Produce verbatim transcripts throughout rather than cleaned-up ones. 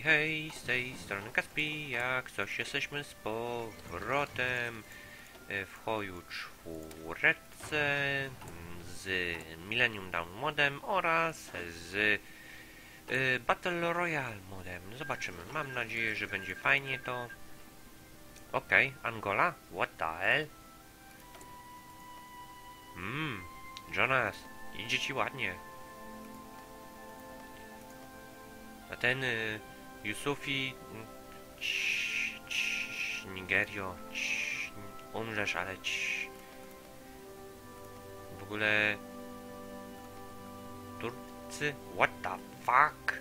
hej, z tej strony Kaspi, jak coś jesteśmy z powrotem w Hoju czwórce z Millennium Dawn modem oraz z y, Battle Royale modem. Zobaczymy, mam nadzieję, że będzie fajnie to. Okej, okay, Angola? What the hell? Mmm, Jonas, idzie ci ładnie. A ten y, Yusufi, cii, cii, Nigerio, cii, umrzesz, ale cii. W ogóle Turcy, what the fuck?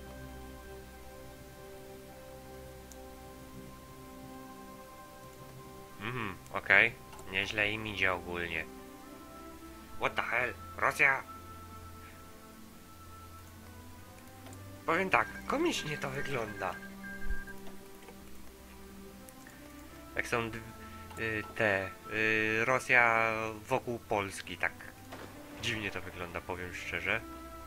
Mhm, okej, okay. Nieźle im idzie ogólnie. What the hell? Rosja? Powiem tak, komicznie to wygląda. Jak są y, te y, Rosja wokół Polski, tak dziwnie to wygląda, powiem szczerze.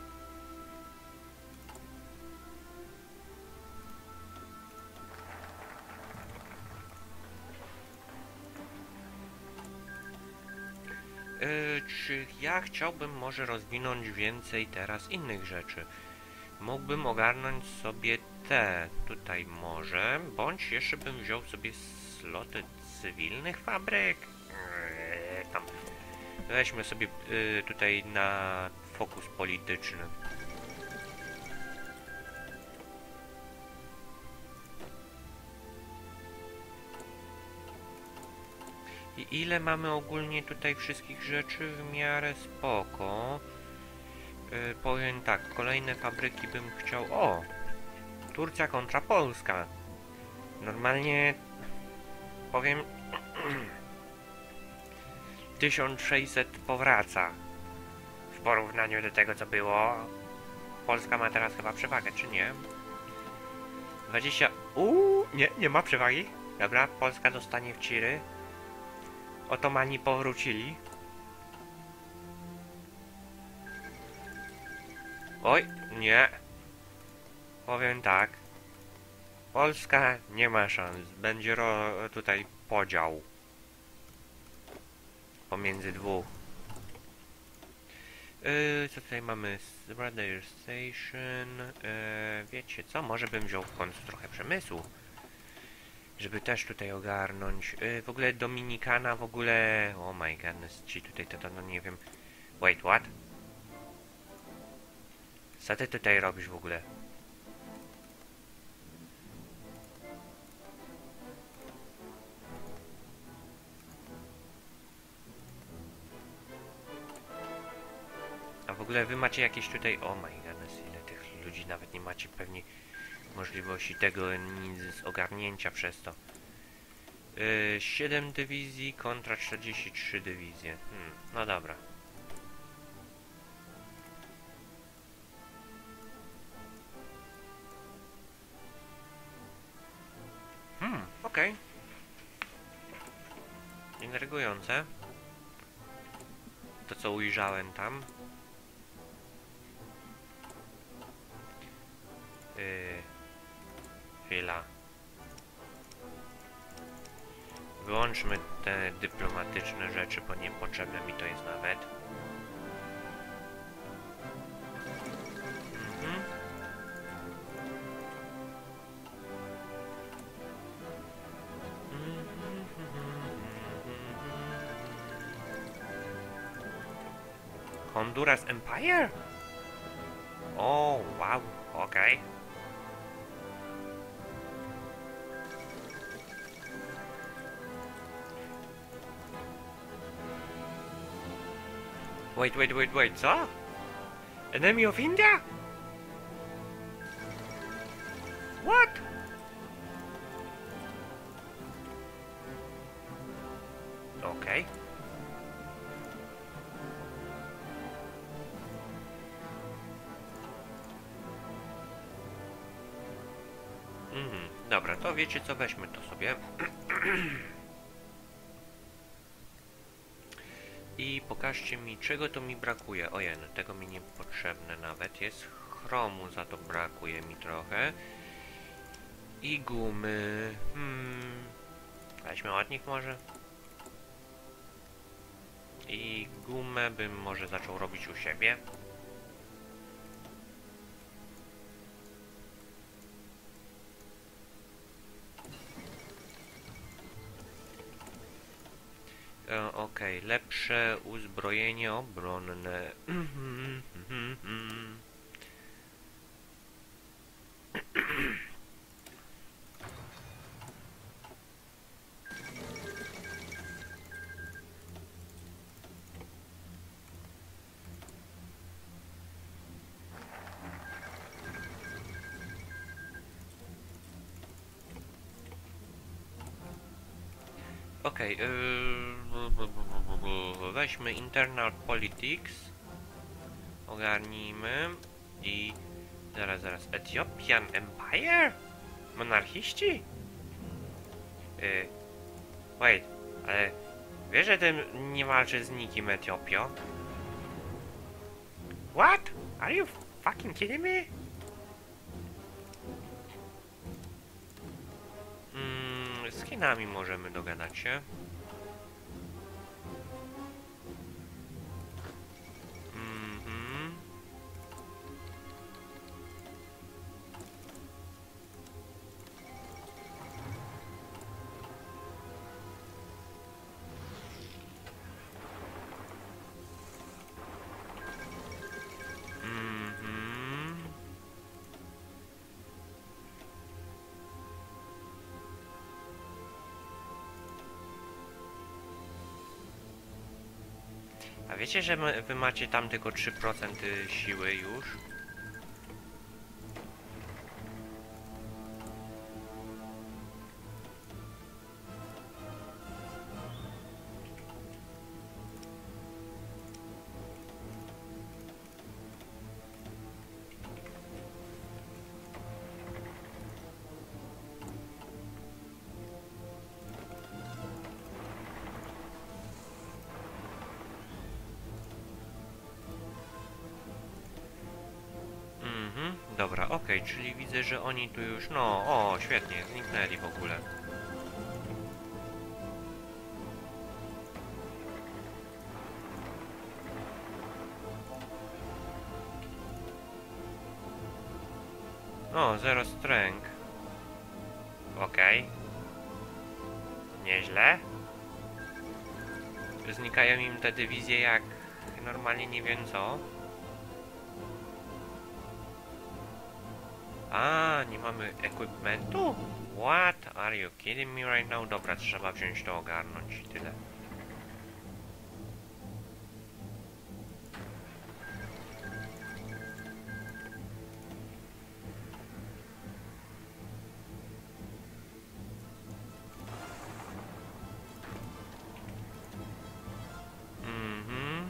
Y, czy ja chciałbym może rozwinąć więcej teraz innych rzeczy? Mógłbym ogarnąć sobie te tutaj może, bądź jeszcze bym wziął sobie sloty cywilnych fabryk. Eee, tam. Weźmy sobie y, tutaj na fokus polityczny. I ile mamy ogólnie tutaj wszystkich rzeczy w miarę spoko. Yy, powiem tak, kolejne fabryki bym chciał... O! Turcja kontra Polska. Normalnie... Powiem... tysiąc sześćset powraca. W porównaniu do tego, co było. Polska ma teraz chyba przewagę, czy nie? dwadzieścia... Uuu, nie, nie ma przewagi. Dobra, Polska dostanie w ciry. Otomani powrócili. Oj, nie. Powiem tak. Polska nie ma szans. Będzie ro tutaj podział pomiędzy dwóch. Yy, co tutaj mamy? Radar Station. Yy, wiecie co? Może bym wziął w końcu trochę przemysłu, żeby też tutaj ogarnąć. Yy, w ogóle Dominikana, w ogóle... Oh my goodness, ci tutaj to, to no nie wiem. Wait, what? Co ty tutaj robisz w ogóle? A w ogóle wy macie jakieś tutaj... Oh my goodness, ile tych ludzi, nawet nie macie pewnie możliwości tego nic z ogarnięcia przez to. Yy, siedem dywizji kontra czterdzieści trzy dywizje. Hmm, no dobra. Hmm, okej. Okay. Intrygujące. To co ujrzałem tam. Yy, chwila. Wyłączmy te dyplomatyczne rzeczy, bo niepotrzebne mi to jest nawet. Mhm. Honduras Empire? O, wow, okej. Okay. Wait, wait, wait, wait, co? Enemy of India? What? Okej. Okay. Mhm, dobra, to wiecie co, weźmy to sobie. I pokażcie mi, czego to mi brakuje. Ojej, tego mi niepotrzebne nawet jest. Chromu za to brakuje mi trochę. I gumy. Hmm. Weźmy od nich może. I gumę bym może zaczął robić u siebie. E, Okej, okay. Lepsze uzbrojenie obronne. Okej, okay, yy, weźmy Internal Politics, ogarnijmy i zaraz, zaraz, Ethiopian Empire? Monarchiści? Yy, wait, ale wiesz, że ten nie walczy z nikim Etiopio? What? Are you fucking kidding me? Mm, z Chinami możemy dogadać się. Mhm. Mhm. A wiecie, że my, wy macie tam tylko trzy procent siły już? Dobra, okej, okay, czyli widzę, że oni tu już, no, o, świetnie, zniknęli w ogóle. O, zero strength. Okej. Okay. Nieźle. Znikają im te dywizje jak normalnie nie wiem co. A, nie mamy equipmentu? What? Are you kidding me right now? Dobra, trzeba wziąć to, ogarnąć i tyle. Mhm.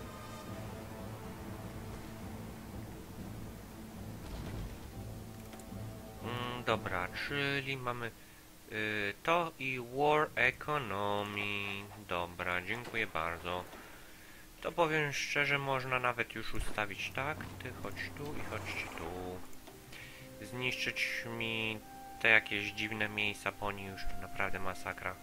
Mm, dobra, czyli mamy y, to i War Economy. Dobra, dziękuję bardzo. To powiem szczerze, można nawet już ustawić tak. Ty chodź tu i chodźcie tu. Zniszczyć mi te jakieś dziwne miejsca, po niej już tu naprawdę masakra.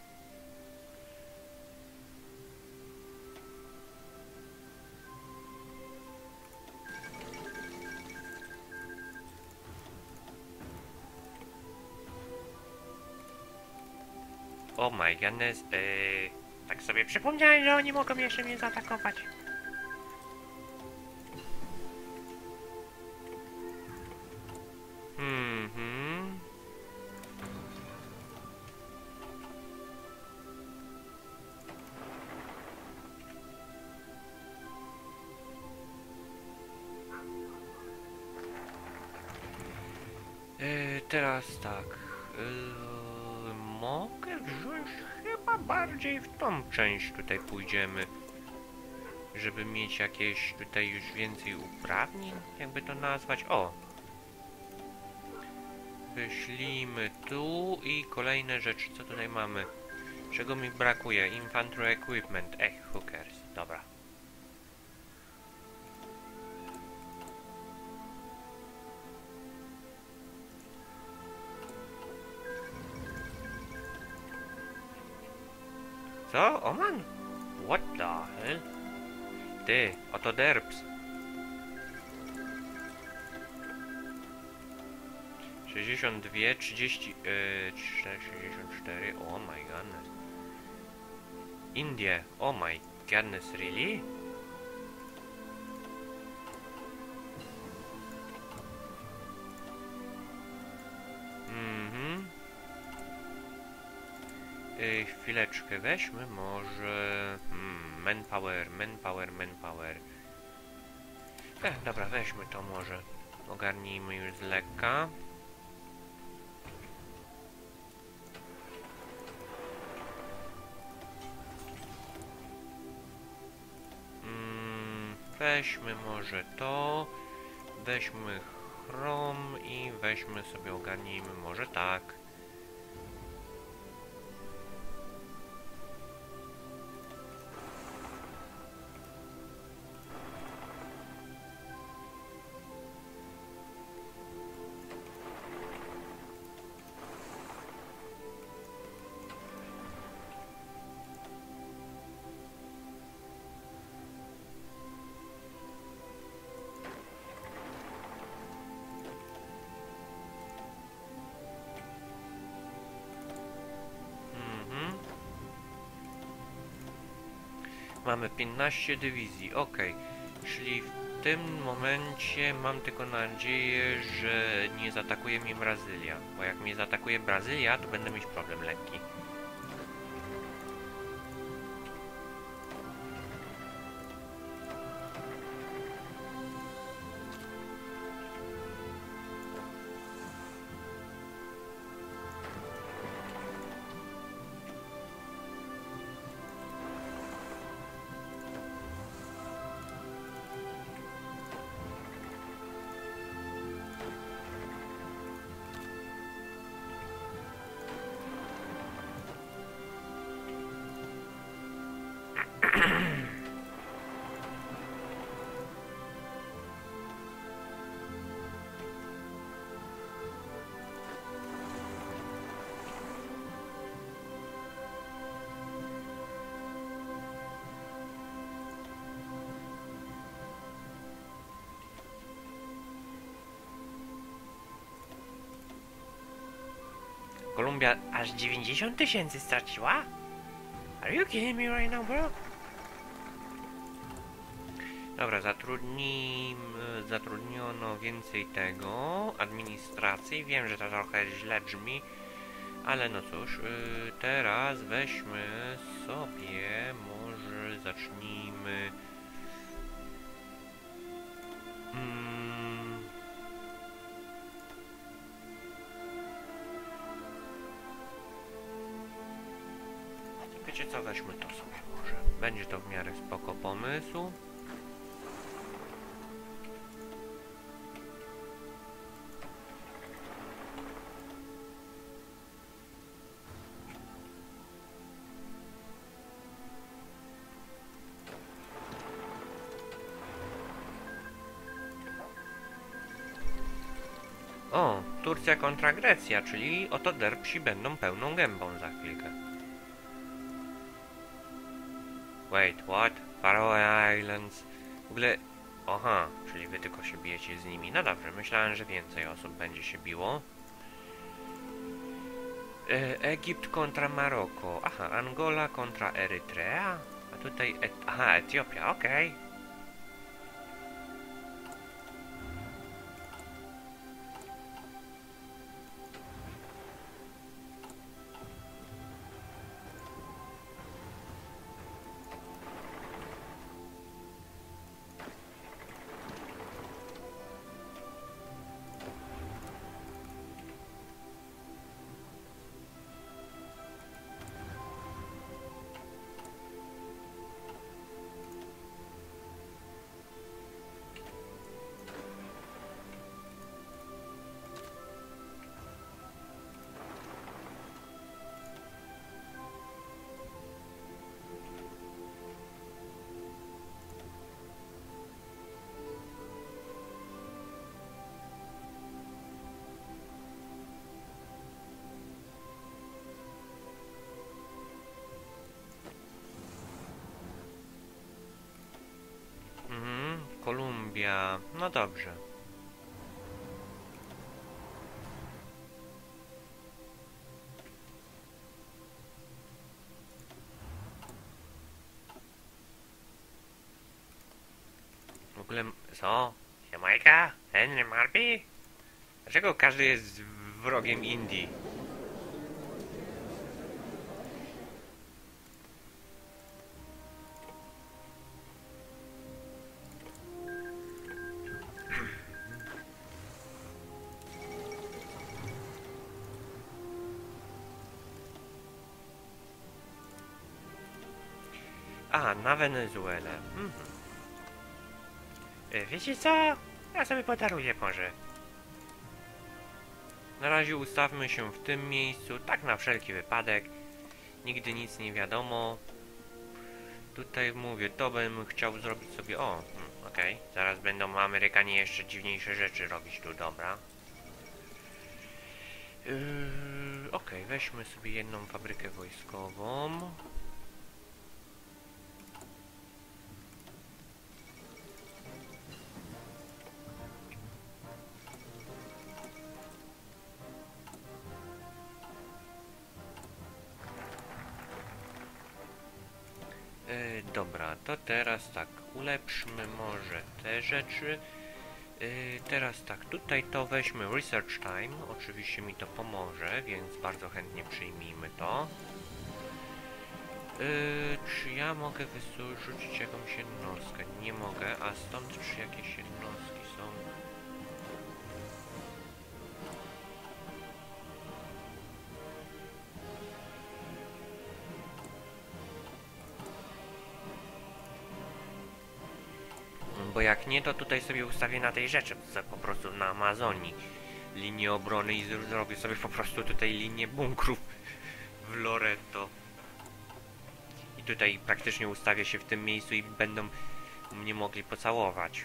Oh my goodness, yy, tak sobie przypomniałem, że oni mogą jeszcze mnie zaatakować. Mhm. Yy, teraz tak. Yy, mogę wziąć chyba bardziej w tą część tutaj pójdziemy. Żeby mieć jakieś tutaj już więcej uprawnień, jakby to nazwać. O! Wyślijmy tu i kolejne rzeczy. Co tutaj mamy? Czego mi brakuje? Infantry equipment. Ech, hookers. Dobra. Co? Oman? What the hell? Ty, oto derps. sześćdziesiąt dwa, trzydzieści, yy, sześćdziesiąt cztery, oh my goodness. Indie, oh my goodness, really? Mhm. Yy, chwileczkę, weźmy może... Hmm, manpower, manpower, manpower. Eh, dobra, weźmy to może. Ogarnijmy już z lekka. Mm, weźmy może to. Weźmy chrom i weźmy sobie, ogarnijmy może tak. Mamy piętnaście dywizji, ok. Czyli w tym momencie mam tylko nadzieję, że nie zaatakuje mnie Brazylia. Bo jak mnie zaatakuje Brazylia, to będę mieć problem lekki. Kolumbia aż dziewięćdziesiąt tysięcy straciła? Are you kidding me right now, bro? Dobra, zatrudnijmy, zatrudniono więcej tego, administracji. Wiem, że to trochę źle brzmi, ale no cóż, yy, teraz weźmy sobie, może zacznijmy... Mm. Wiecie co, weźmy to sobie może. Będzie to w miarę spoko pomysł. O, Turcja kontra Grecja, czyli oto derpsi będą pełną gębą za chwilkę. Wait, what? Faroe Islands? W ogóle... Aha, czyli wy tylko się bijecie z nimi. No dobrze, myślałem, że więcej osób będzie się biło. E, Egipt kontra Maroko. Aha, Angola kontra Erytrea. A tutaj... Et Aha, Etiopia, okej. Okay. Anglia. No dobrze. W ogóle... Co? Jamajka? Henry Marby? Dlaczego każdy jest wrogiem Indii? A, na Wenezuelę. Mhm. E, Wiecie co? Ja sobie podaruję może. Na razie ustawmy się w tym miejscu, tak na wszelki wypadek. Nigdy nic nie wiadomo. Tutaj mówię, to bym chciał zrobić sobie... O, hmm, okej. Okay. Zaraz będą Amerykanie jeszcze dziwniejsze rzeczy robić tu, dobra. Yy, okej, okay, weźmy sobie jedną fabrykę wojskową. Yy, dobra, to teraz tak, ulepszmy może te rzeczy. Yy, teraz tak, tutaj to weźmy Research Time, oczywiście mi to pomoże, więc bardzo chętnie przyjmijmy to. Yy, czy ja mogę wyrzucić jakąś jednostkę? Nie mogę, a stąd czy jakieś jednostki są? Bo jak nie, to tutaj sobie ustawię na tej rzeczy, po prostu na Amazonii linię obrony i zrobię sobie po prostu tutaj linię bunkrów w Loreto. I tutaj praktycznie ustawię się w tym miejscu i będą mnie mogli pocałować.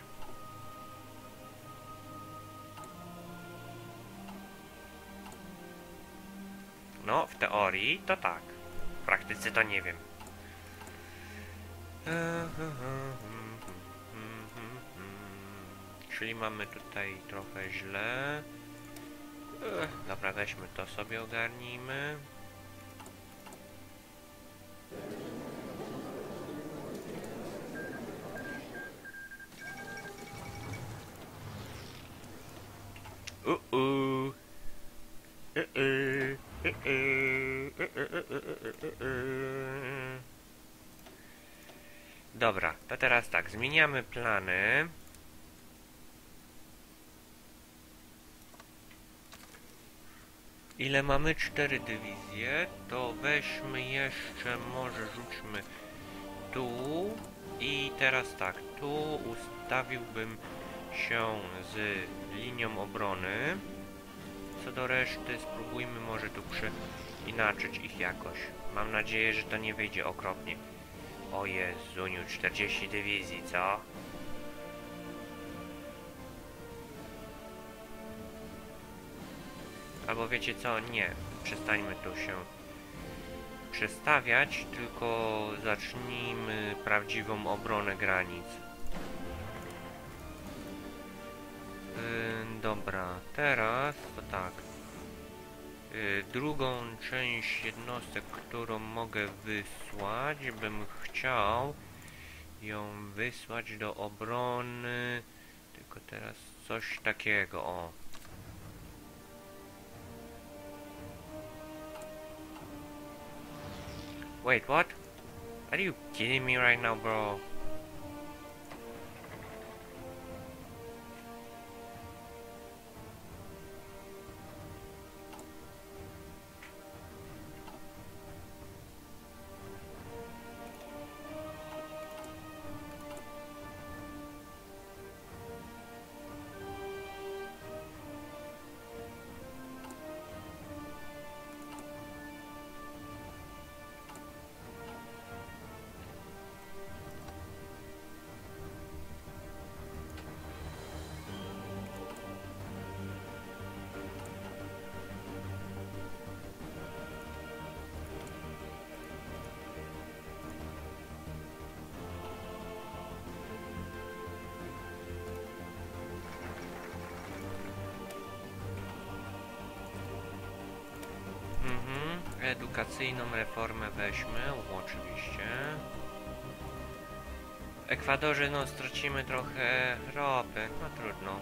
No, w teorii to tak. W praktyce to nie wiem. Czyli mamy tutaj trochę źle. Dobra, weźmy to sobie, ogarnijmy. Uh-uh. Uh-uh. Dobra, to teraz tak, zmieniamy plany. Ile mamy? Cztery dywizje, to weźmy jeszcze, może rzućmy tu i teraz tak, tu ustawiłbym się z linią obrony. Co do reszty, spróbujmy może tu przeinaczyć ich jakoś. Mam nadzieję, że to nie wyjdzie okropnie. O Jezuniu, czterdzieści dywizji, co? Albo wiecie co? Nie. Przestańmy tu się przestawiać, tylko zacznijmy prawdziwą obronę granic. Yy, dobra, teraz to tak. Yy, drugą część jednostek, którą mogę wysłać, bym chciał ją wysłać do obrony. Tylko teraz coś takiego, o. Wait, what? Are you kidding me right now, bro? Edukacyjną reformę weźmy, oczywiście. W Ekwadorze no stracimy trochę ropy, no trudno.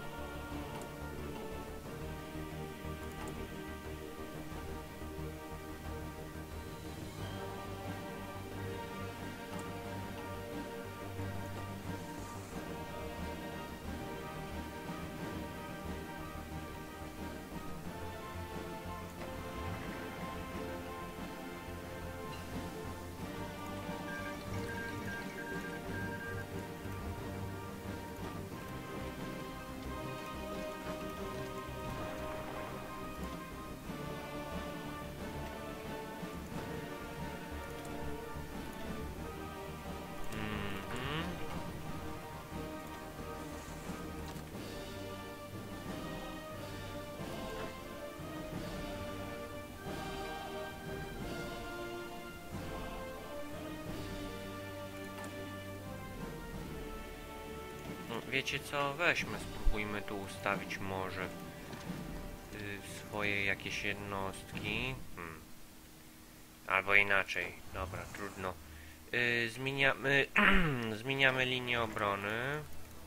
Wiecie co? Weźmy, spróbujmy tu ustawić może y, swoje jakieś jednostki. Hmm. Albo inaczej. Dobra, trudno. Y, zmieniamy, zmieniamy linię obrony.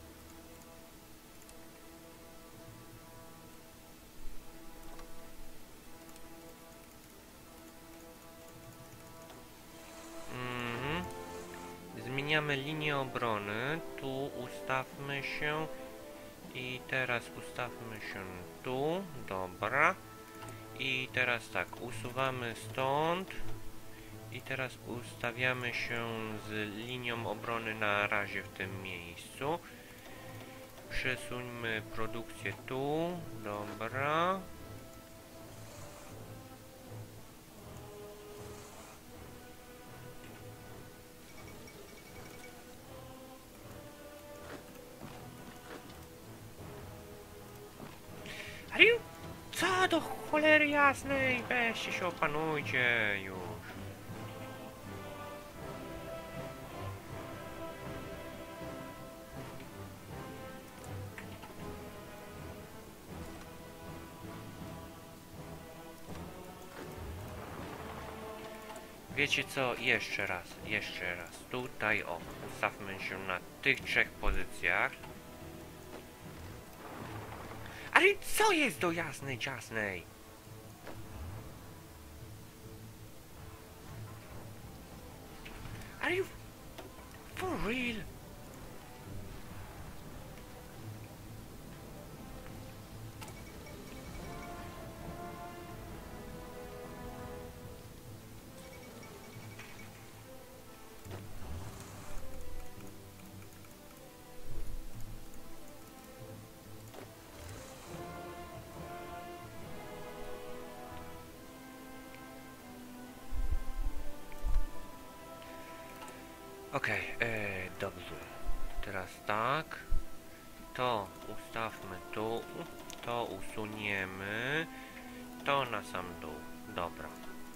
Zmieniamy linię obrony, tu ustawmy się i teraz ustawmy się tu, dobra. I teraz tak, usuwamy stąd i teraz ustawiamy się z linią obrony na razie w tym miejscu. Przesuńmy produkcję tu, dobra. Co do cholery jasnej? Weźcie się, opanujcie już. Wiecie co? Jeszcze raz, jeszcze raz. Tutaj, o, ustawmy się na tych trzech pozycjach. Ale co jest do jasnej ciasnej? Are you for real? Okej, okay, dobrze. Teraz tak. To ustawmy tu. To usuniemy. To na sam dół. Dobra.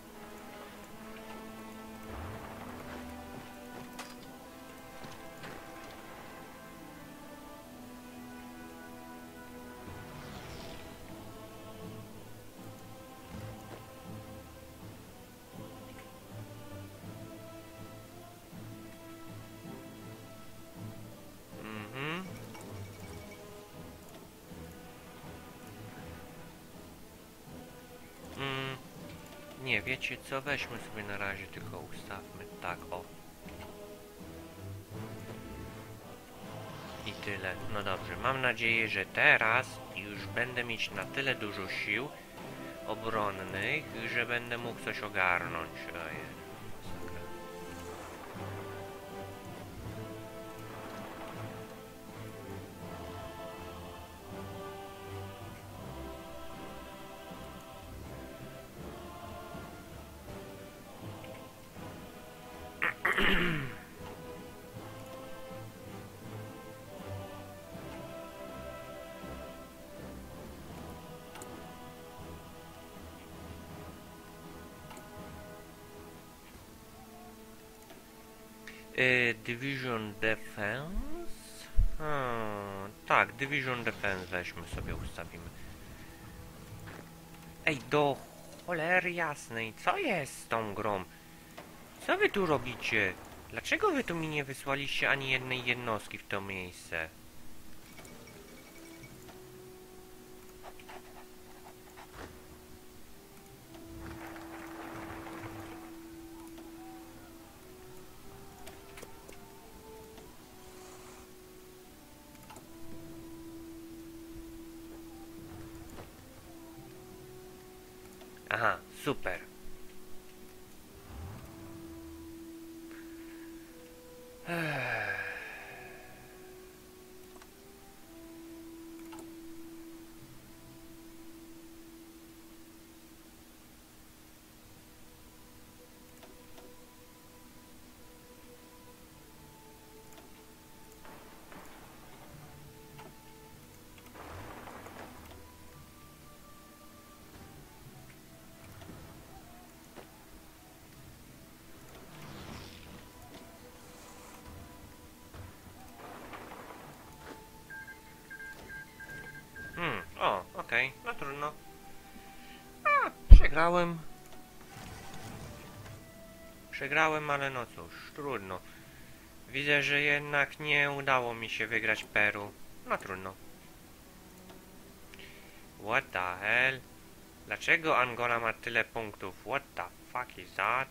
Nie, wiecie co? Weźmy sobie na razie tylko ustawmy tak, o. I tyle. No dobrze, mam nadzieję, że teraz już będę mieć na tyle dużo sił obronnych, że będę mógł coś ogarnąć. Ojej. Y, Division Defense? Hmm, tak, Division Defense weźmy sobie, ustawimy. Ej, do cholery jasnej, co jest z tą grą? Co wy tu robicie? Dlaczego wy tu mi nie wysłaliście ani jednej jednostki w to miejsce? Aha, super. Ech. Hmm, o, okej, okay, no trudno. A, przegrałem. Przegrałem, ale no cóż, trudno. Widzę, że jednak nie udało mi się wygrać Peru. No trudno. What the hell? Dlaczego Angola ma tyle punktów? What the fuck is that?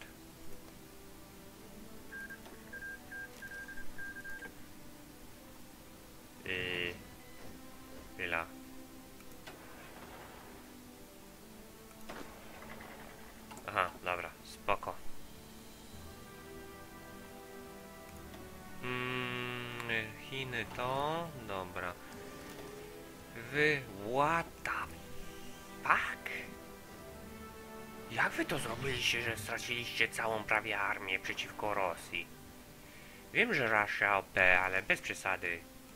Yy... Chwila. Aha, dobra, spoko. Mm, Chiny to... Dobra. Wy... What the fuck? Jak wy to zrobiliście, że straciliście całą prawie armię przeciwko Rosji? Wiem, że Russia O P, ale bez przesady.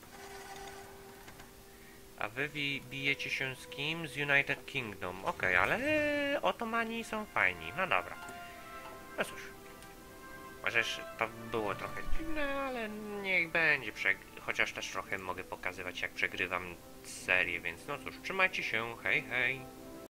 A wy bijecie się z kim? Z United Kingdom. Okej, okay, ale Otomani są fajni. No dobra. No cóż. Chociaż to było trochę dziwne, ale niech będzie. Chociaż też trochę mogę pokazywać, jak przegrywam serię, więc no cóż, trzymajcie się. Hej, hej.